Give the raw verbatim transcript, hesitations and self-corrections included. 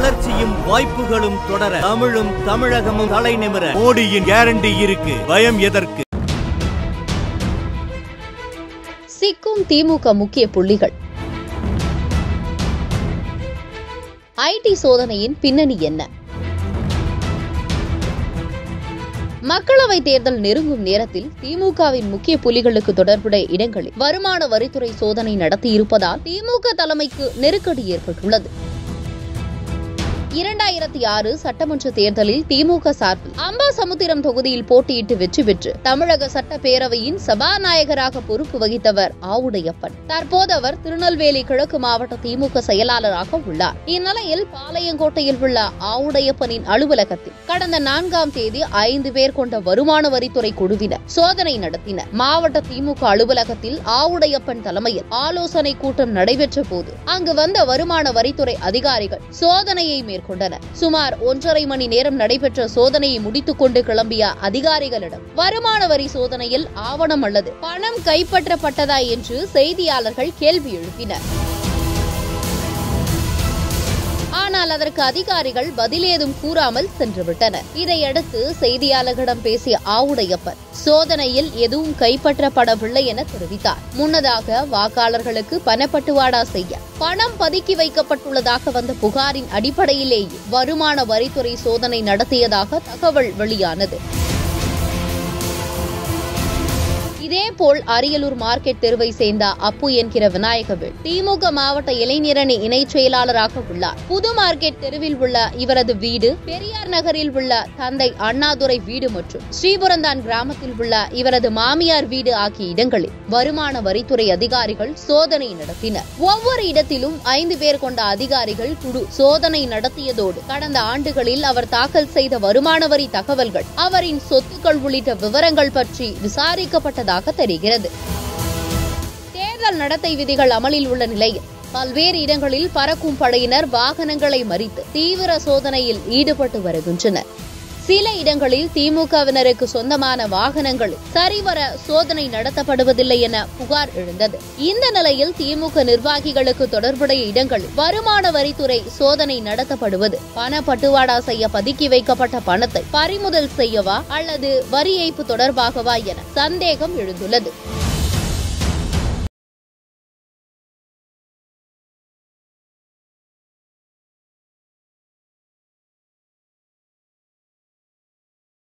வளர்ச்சியும் வாய்ப்புகளும் தொடர தமிழும் தமிழகமும் தலை நிமிர மோடியின் கேரண்டி இருக்கு. பயம் எதற்கு? சிக்கும் திமுக முக்கிய புள்ளிகள். ஐடி சோதனையின் பின்னணி என்ன? மக்களவைத் தேர்தல் நெருங்கும் நேரத்தில் திமுகவின் முக்கிய புள்ளிகளுக்கு தொடர்புடைய இடங்களில் வருமான வரித்துறை சோதனை நடத்தியிருப்பதால் திமுக தலைமைக்கு நெருக்கடி ஏற்பட்டுள்ளது. இரண்டாயிரத்தி ஆறு சட்டமன்ற தேர்தலில் திமுக சார்பில் அம்பாசமுத்திரம் தொகுதியில் போட்டியிட்டு வெற்றி பெற்று தமிழக சட்டப்பேரவையின் சபாநாயகராக பொறுப்பு வகித்தவர் ஆவுடையப்பன். தற்போது அவர் திருநெல்வேலி கிழக்கு மாவட்ட திமுக செயலாளராக உள்ளார். இந்நிலையில் பாளையங்கோட்டையில் உள்ள ஆவுடையப்பனின் அலுவலகத்தில் கடந்த நான்காம் தேதி ஐந்து பேர் கொண்ட வருமான வரித்துறை குழுவினர் சோதனை நடத்தினர். மாவட்ட திமுக அலுவலகத்தில் ஆவுடையப்பன் தலைமையில் ஆலோசனை கூட்டம் நடைபெற்ற போது அங்கு வந்த வருமான வரித்துறை அதிகாரிகள் சோதனையை மேற்கொண்டனர். சுமார் ஒன்றரை மணி நேரம் நடைபெற்ற சோதனையை முடித்துக் கொண்டு கிளம்பிய அதிகாரிகளிடம் வருமான வரி சோதனையில் ஆவணம் அல்லது பணம் கைப்பற்றப்பட்டதா என்று செய்தியாளர்கள் கேள்வி எழுப்பினர். ஆனால் அதற்கு அதிகாரிகள் பதிலேதும் கூறாமல் சென்றுவிட்டனர். இதையடுத்து செய்தியாளர்களிடம் பேசிய ஆவுடையப்பன் சோதனையில் எதுவும் கைப்பற்றப்படவில்லை என தெரிவித்தார். முன்னதாக வாக்காளர்களுக்கு பணப்பட்டுவாடா செய்ய பணம் பதுக்கி வைக்கப்பட்டுள்ளதாக வந்த புகாரின் அடிப்படையிலேயே வருமான வரித்துறை சோதனை நடத்தியதாக தகவல் வெளியானது. இதேபோல் அரியலூர் மார்க்கெட் தெருவை சேர்ந்த அப்பு என்கிற விநாயகவேல் திமுக மாவட்ட இளைஞரணி இணை செயலாளராக உள்ளார். புது மார்க்கெட் தெருவில் உள்ள இவரது வீடு, பெரியார் நகரில் உள்ள தந்தை அண்ணாதுரை வீடு மற்றும் ஸ்ரீபுரந்தான் கிராமத்தில் உள்ள இவரது மாமியார் வீடு ஆகிய இடங்களில் வருமான வரித்துறை அதிகாரிகள் சோதனை நடத்தினர். ஒவ்வொரு இடத்திலும் ஐந்து பேர் கொண்ட அதிகாரிகள் குழு சோதனை நடத்தியதோடு கடந்த ஆண்டுகளில் அவர் தாக்கல் செய்த வருமான வரி தகவல்கள், அவரின் சொத்துக்கள் உள்ளிட்ட விவரங்கள் பற்றி விசாரிக்கப்பட்டதாக தெரிகிறது. தேர்தல் நடத்தை விதிகள் அமலில் உள்ள நிலையில் பல்வேறு இடங்களில் பறக்கும் படையினர் வாகனங்களை மறித்து தீவிர சோதனையில் ஈடுபட்டு வருகின்றனர். சில இடங்களில் திமுகவினருக்கு சொந்தமான வாகனங்களில் சரிவர சோதனை நடத்தப்படுவதில்லை என புகார் எழுந்தது. இந்த நிலையில் திமுக நிர்வாகிகளுக்கு தொடர்புடைய இடங்களில் வருமான வரித்துறை சோதனை நடத்தப்படுவது பண பட்டுவாடா செய்ய பதுக்கி வைக்கப்பட்ட பணத்தை பறிமுதல் செய்யவா அல்லது வரி ஏய்ப்பு தொடர்பாகவா என சந்தேகம் எழுந்துள்ளது.